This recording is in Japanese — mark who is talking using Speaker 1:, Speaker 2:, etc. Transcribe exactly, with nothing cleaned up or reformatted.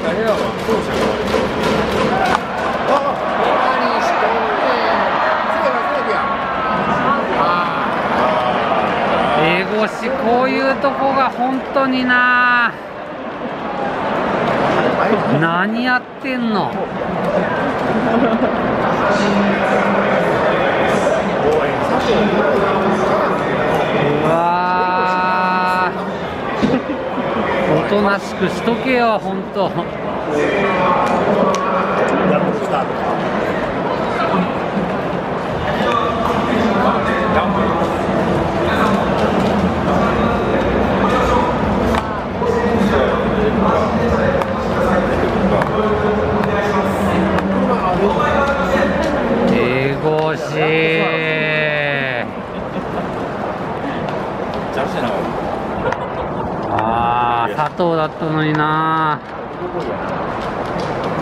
Speaker 1: エゴシ、こういうとこが本当にな。何やってんの。うわー、おとなしくしとけよ、本当。エゴシああ、佐藤だったのにな。